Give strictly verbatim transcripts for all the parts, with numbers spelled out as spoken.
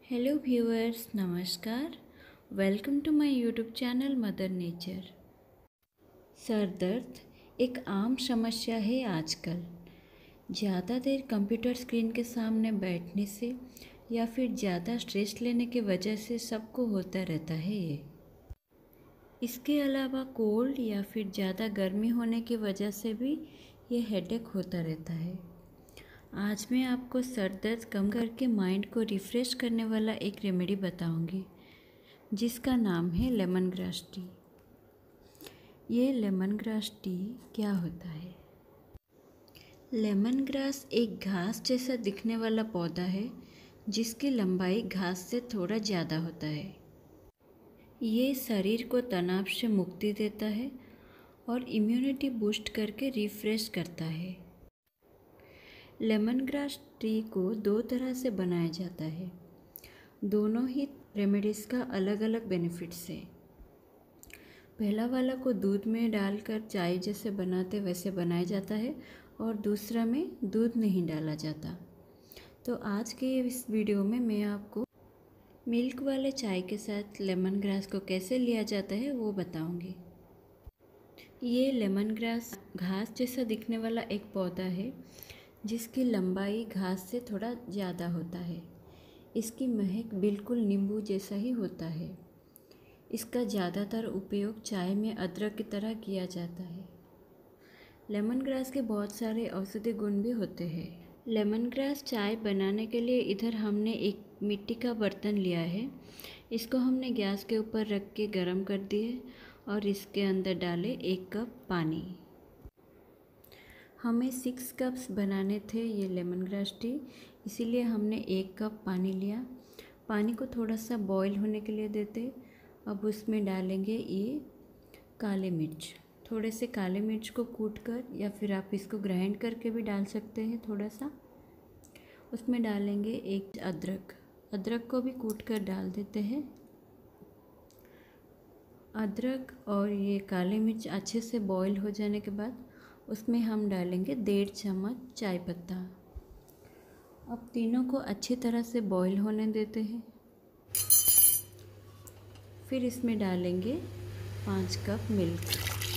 Hello viewers, नमस्कार। Welcome to my YouTube channel mother nature. सर दर्द एक आम समस्या है आजकल। ज़्यादा देर कंप्यूटर स्क्रीन के सामने बैठने से या फिर ज़्यादा स्ट्रेस लेने की वजह से सबको होता रहता है ये। इसके अलावा कोल्ड या फिर ज़्यादा गर्मी होने की वजह से भी ये हेडेक होता रहता है। आज मैं आपको सर दर्द कम करके माइंड को रिफ़्रेश करने वाला एक रेमेडी बताऊंगी, जिसका नाम है लेमन ग्रास टी। ये लेमन ग्रास टी क्या होता है? लेमन ग्रास एक घास जैसा दिखने वाला पौधा है, जिसकी लंबाई घास से थोड़ा ज़्यादा होता है। ये शरीर को तनाव से मुक्ति देता है और इम्यूनिटी बूस्ट करके रिफ़्रेश करता है। लेमन ग्रास टी को दो तरह से बनाया जाता है। दोनों ही रेमेडीज़ का अलग अलग बेनिफिट्स है। पहला वाला को दूध में डालकर चाय जैसे बनाते वैसे बनाया जाता है और दूसरा में दूध नहीं डाला जाता। तो आज के इस वीडियो में मैं आपको मिल्क वाले चाय के साथ लेमन ग्रास को कैसे लिया जाता है वो बताऊंगी। ये लेमन ग्रास घास जैसा दिखने वाला एक पौधा है, जिसकी लंबाई घास से थोड़ा ज़्यादा होता है। इसकी महक बिल्कुल नींबू जैसा ही होता है। इसका ज़्यादातर उपयोग चाय में अदरक की तरह किया जाता है। लेमन ग्रास के बहुत सारे औषधि गुण भी होते हैं। लेमन ग्रास चाय बनाने के लिए इधर हमने एक मिट्टी का बर्तन लिया है। इसको हमने गैस के ऊपर रख के गर्म कर दिए और इसके अंदर डाले एक कप पानी। हमें सिक्स कप्स बनाने थे ये लेमन ग्रास टी, इसीलिए हमने एक कप पानी लिया। पानी को थोड़ा सा बॉईल होने के लिए देते। अब उसमें डालेंगे ये काले मिर्च। थोड़े से काले मिर्च को कूट कर या फिर आप इसको ग्राइंड करके भी डाल सकते हैं थोड़ा सा। उसमें डालेंगे एक अदरक। अदरक को भी कूट कर डाल देते हैं। अदरक और ये काले मिर्च अच्छे से बॉईल हो जाने के बाद उसमें हम डालेंगे डेढ़ चम्मच चाय पत्ता। अब तीनों को अच्छी तरह से बॉईल होने देते हैं। फिर इसमें डालेंगे पाँच कप मिल्क।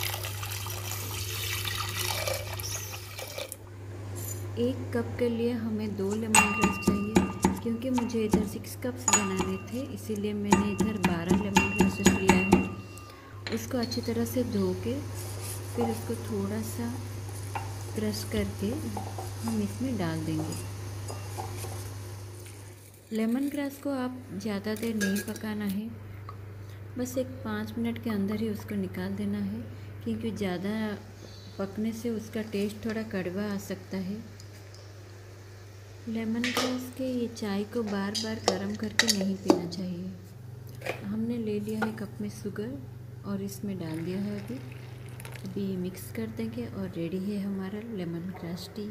एक कप के लिए हमें दो लेमन ग्रास चाहिए, क्योंकि मुझे इधर सिक्स कप्स बनाने थे, इसीलिए मैंने इधर बारह लेमन ग्रास लिया है। उसको अच्छी तरह से धो के फिर उसको थोड़ा सा क्रश करके हम इसमें डाल देंगे। लेमन ग्रास को आप ज़्यादा देर नहीं पकाना है, बस एक पाँच मिनट के अंदर ही उसको निकाल देना है, क्योंकि ज़्यादा पकने से उसका टेस्ट थोड़ा कड़वा आ सकता है। लेमन ग्रास के ये चाय को बार बार गर्म करके नहीं पीना चाहिए। हमने ले लिया है कप में शुगर और इसमें डाल दिया है। अभी अभी मिक्स कर देंगे और रेडी है हमारा lemon grass tea.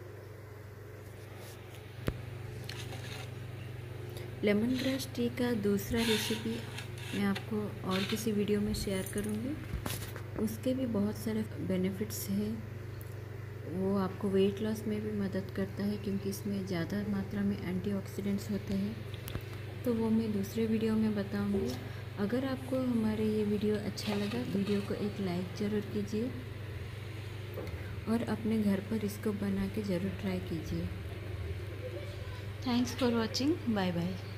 Lemon grass tea का दूसरा रेसिपी मैं आपको और किसी वीडियो में शेयर करूँगी। उसके भी बहुत सारे बेनिफिट्स हैं। वो आपको वेट लॉस में भी मदद करता है, क्योंकि इसमें ज़्यादा मात्रा में एंटीऑक्सीडेंट्स होते हैं। तो वो मैं दूसरे वीडियो में बताऊँगी। अगर आपको हमारे ये वीडियो अच्छा लगा तो वीडियो को एक लाइक ज़रूर कीजिए और अपने घर पर इसको बना के ज़रूर ट्राई कीजिए। Thanks for watching. Bye bye.